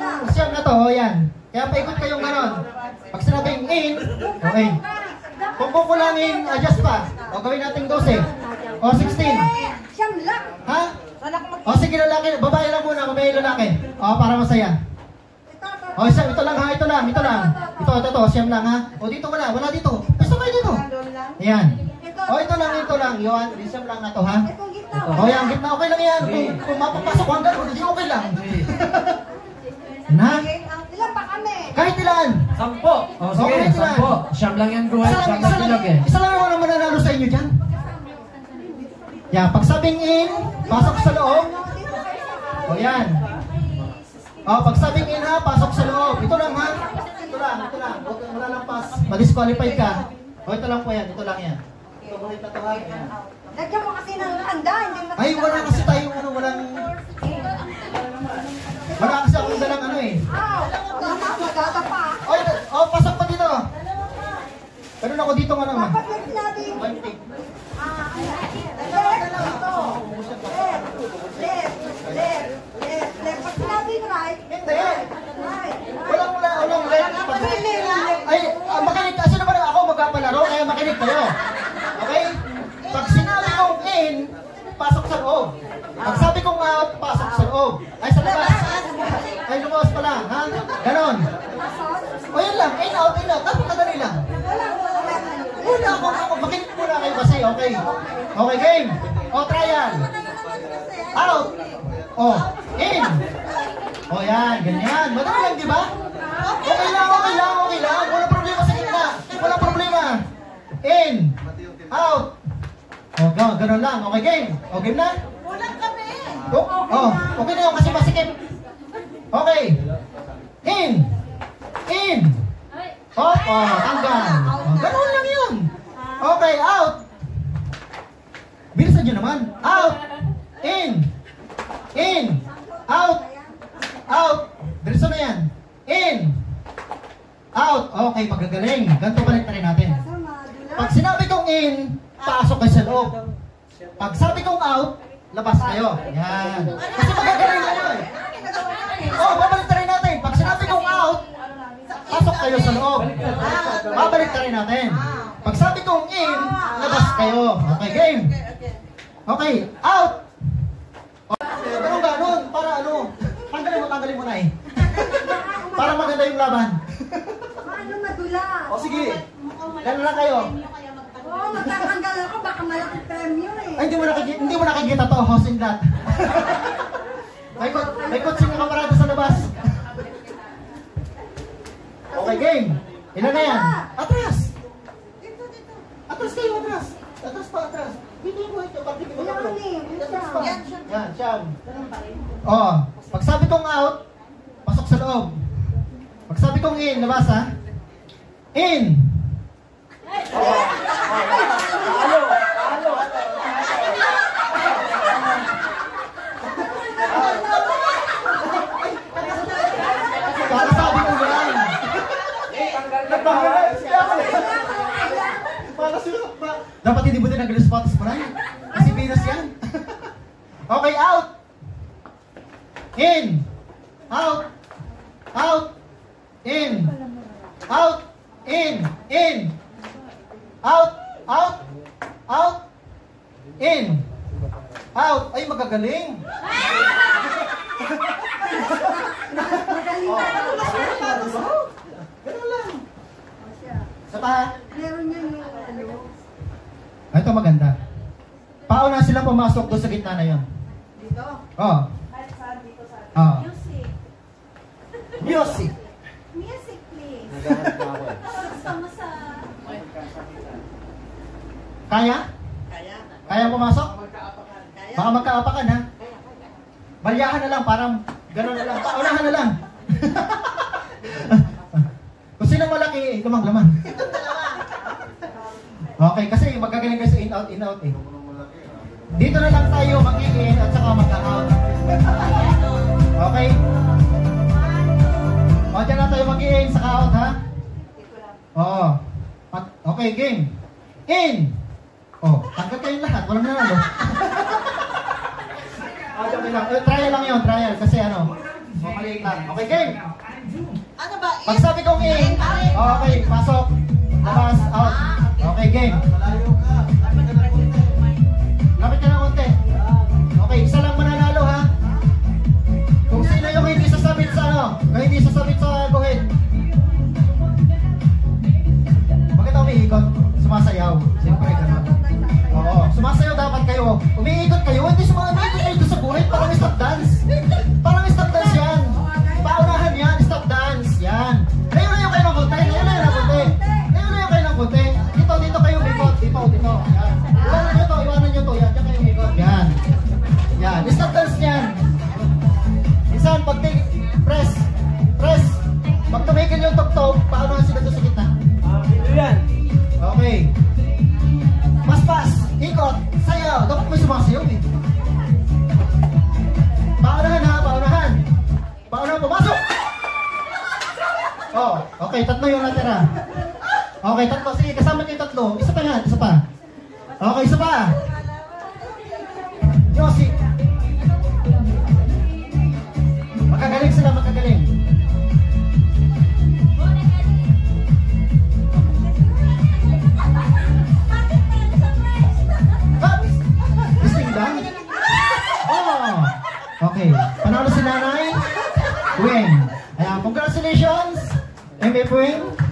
siyam na to, o yan. Kaya paikot kayong ganon. Pag sinabing in, okay. Kung kukulangin, adjust pa. O gawin natin 12. O 16. Siyam lang. Ha? O sige lalaki, babae lang muna, babae lalaki. O para masaya. O siyam, ito lang ha, ito lang. Ito, siyam lang ha. O dito wala dito. Gusto kayo dito. Ayan. O ito lang. Yun, siyam lang na to ha. O yan, gitna, okay lang yan. Kung mapapasok hanggang, hindi okay lang. Na? Ilan pa kami? Kahit ilan? 10. O sige, 10. Siyam lang yan buhay, siyam lang bilog eh. Isa lang naman mananalo sa inyo dyan. Yeah, pag sabing in, pasok sa loob. O yan. O, pag sabing in ha, pasok sa loob. Ito lang ha. Ito lang. Wala lang pas. Ma-disqualified ka. O, ito lang po yan. Ito lang yan. Ito mo rin ha. Yan. Lagyan mo kasi ng handa. Ay, wala kasi tayong wala kasi akong dalang Magata pa. O, pasok pa dito. Ganun ako dito nga naman. Dapat natin. Left. Pag natin right. Hindi. Walang left. Ay, makinig kasi naman ako magpapalaro, kaya makinig kayo. Okay? Pag sinabi kong in, pasok sa loob. Pag sabi kong out, pasok sa loob. Ay, sa labas. Ay, lumabas pala. Ha? Ganon. O yun lang. In, out. Napakadali lang. Wala ako. Makinig muna kayo kasi. Okay. Okay, game. O, trial. Out. O, in. O, yan. Ganyan. Madali lang, di ba? Okay lang. Walang problema sa gitna. Walang problema. In. Out. O, ganon lang. Okay, game. O, game na? Walang kami. Okay na yun kasi masikip. Okay. In. Tanggal. Ganun lang yun. Okay, out. Bilisan nyo naman. Out. In. Out. Bilisan na yan. In. Out. Okay, pagkagaling. Ganito balik na rin natin. Pag sinabi kong in, pasok kayo sa loob. Pag sabi kong out, labas kayo. Yan. Kasi magagaling na yun. Babalik na rin natin. Pag sinabi kong out, pasok kayo sa loob. Babalik na rin natin. Pag sabi kong in, labas kayo. Okay, game. Okay, out. Ganun. Para tanggalin mo na eh. Para maganda yung laban. Paano madula? O sige. Ganun lang kayo. Magtatanggal ako. Baka malaking premyo eh. Ay, hindi mo nakikita to. Hosting that. May coaching na kamarada sa labas. Okay, game. Ilan na yan? Atras! Dito. Atras kayo, atras. Atras. Dito mo ito. Atras pa. Yan, siyam. Pag sabi kong out, pasok sa loob. Pag sabi kong in, labas ha. In! Kakasabi ko lang. Dapat hindi mo din nag-alis patos mo lang. Kasi Venus yan. Okay, out. In. Out. In. Out. In. Out. In. Out. Ay, magagaling. Ganun lang. Sa pa? Meron niya yung Ito maganda. Pauna silang pumasok doon sa gitna na yon. Dito? Music. Music, please. Kaya? Kaya pumasok? Baka magkaapakan ha? Balyahan na lang, parang gano'n na lang. Paunahan na lang. Kung sino malaki, lumang laman. Okay, kasi magagaling kayo sa in out eh. Dito na lang tayo mag-in at saka mag-out. Okay? O, dyan na tayo mag-in, saka out ha? Oo. Okay, game. In! Tanggal kayong lahat, walang nanalo. Trial lang yun, trial. Kasi O, maliit lang. Okay, game. Ano ba? Pag sabi kong in, okay, pasok. Labas, out. Okay, game. Lapit ka ng konti. Okay, isa lang mananalo ha. Kung sino yung hindi sasabit sa ano, kung hindi sasabit sa guhit. Bakit ako umiikot? Sumasayaw. Siyempre, gano'n. Oo, sumasayaw dapat kayo. Umiikot kayo, hindi sumasayaw kayo doon sa guhit. Parang stop dance. Parang stop dance yan. Paunahan yan, stop dance. Yan. Layo kayo ng konti. Layo kayo ng konti. Dito kayo umikot. Dito. Yan. Iwanan nyo to. Yan, dyan kayo umikot. Yan. Yan, stop dance yan. Minsan, pag press. Pag tumigil yung tugtog, paunahan sila doon sa gitna. Okay. Paspas, ikot, sayaw. Dapat may sumasayaw eh. Paunahan ha, paunahan. Paunahan, pumasok! Oh, okay, tatlo yung natira. Okay, tatlo. Sige, kasama niyo yung tatlo. Isa pa yan, isa pa. Okay, isa pa. Yossi. Magkagaling sila, magkagaling. Okay, panalo si Nanay Wing. Ayan, congratulations, MVP Wing.